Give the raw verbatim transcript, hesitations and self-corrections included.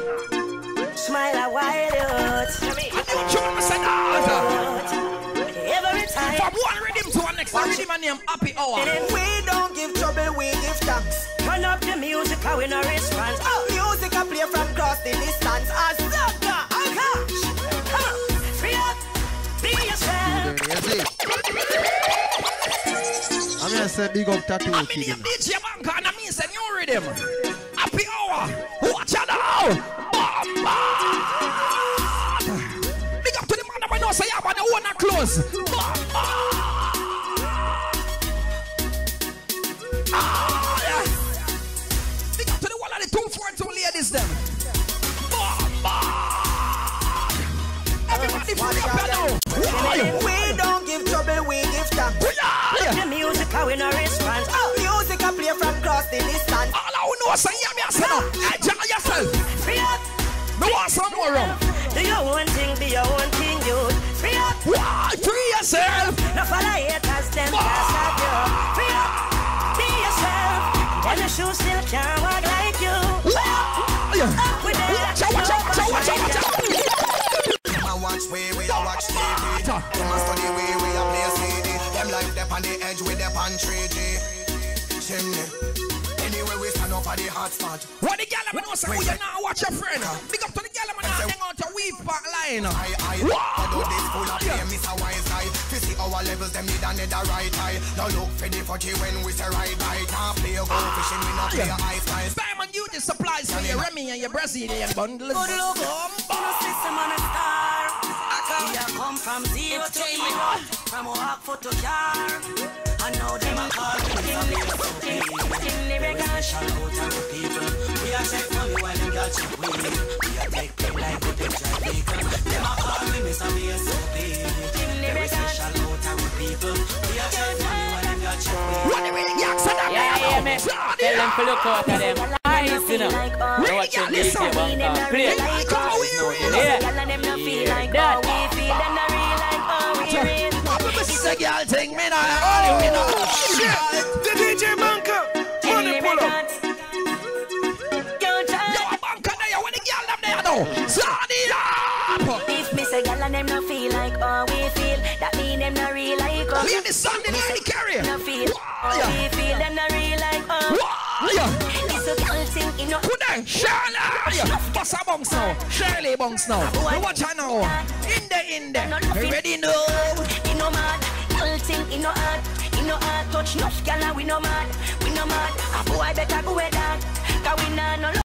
Smile a while youth. Every time. From one rhythm to one next rhythm and name Happy Hour. We don't give trouble, we give thanks. Turn up the music, how we no response. Oh, music I play from across the distance. As sucker, oh gosh. Come on, free up, be yourself. I'm gonna say big up tattoo. I'm in the D J Banker and I mean say new rhythm. Happy Hour. Watch out now. Bombard. Big up to the man that knows say you have the one close. Bombard. Ah, yeah. Big up to the one of the two four two ladies them. Bombard. Everybody for the pedal. We don't give trouble, we give thanks. The music how we no response. Oh, music I play from across the distance. All I know say you me say no. Enjoy yourself. Free up. Me want some more rum. Do your own thing, do your own thing, you. Free up. Why? Free yourself. No follow haters, them can't stop you. Free up. Be yourself. And the shoes still can't walk like you. Up with them. Watch out, watch out, watch out, watch out, watch out. I watch way we a watch T V. Them a study way we a play C D. Them like them on the edge with them on three G. Chimney. Anyway we stand up at the hot spot. What the girl I'm know say you now watch your friend. Big up to the girl I'm now hang out to weave back line. I I I do this full of play Miss a wise guy. To see our levels them need another right eye. Now look for the forty when we say right right. Can't play go fishing we not play ice guys. Diamond you the supplies for your Remy and your Brazilian bundles. Good look, system on a star. We a come from zero to hero, from walk foot to car. I know them a call me in the record. Shout out to the people. We a check money while them got check we. We a take play like with them drive vehicle. Them a call me Mister B S O P. Very special out to the people. We a check money while them got check we. What the really yaks are that? Yeah, yeah, man. Tell them to look out at them. Nice, you know. Watch your D J Banker. Play. Yeah. That. This is a girl thing, me know. Oh, me know. Shit. The D J Banker. Money pull up. Yo, Banker there, when the girl them there now. Turn it up. If me say girl and them no feel like how we feel, that mean them no real like us. We have the Sunday lady carry. No feel how we feel, them no real like us. It's a girl thing, you know. Put that Shirley. Boss a bounce now. Shirley bounce now. We watch her now. In the in the. You ready now? You know mad. Girl thing, you know hard. You know hard. Touch enough girl and we no mad. We no mad. A boy better go with that. Cause we nah no